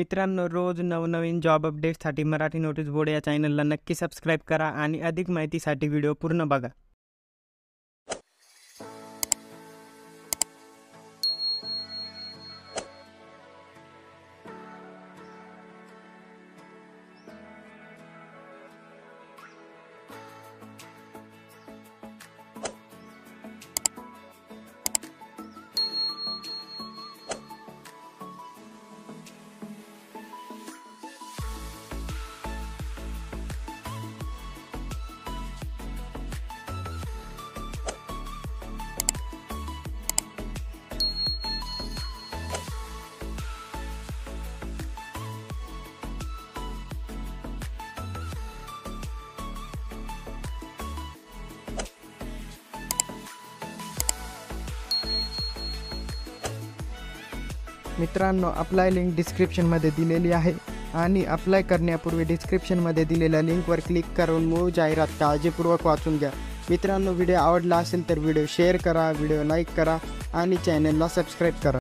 मित्रांनो, रोज नवनवीन जॉब अपडेट्ससाठी मराठी नोटीस बोर्ड या चॅनलला नक्की सबस्क्राईब करा आणि अधिक माहितीसाठी व्हिडिओ पूर्ण बघा. मित्रांनो, अप्लाय लिंक डिस्क्रिप्शनमध्ये दिलेली आहे आणि अप्लाय करण्यापूर्वी डिस्क्रिप्शनमध्ये दिलेल्या लिंकवर क्लिक करून मूळ जाहिरात काळजीपूर्वक वाचून घ्या. मित्रांनो, व्हिडिओ आवडला असेल तर व्हिडिओ शेअर करा, व्हिडिओ लाईक करा आणि चॅनलला सबस्क्राईब करा.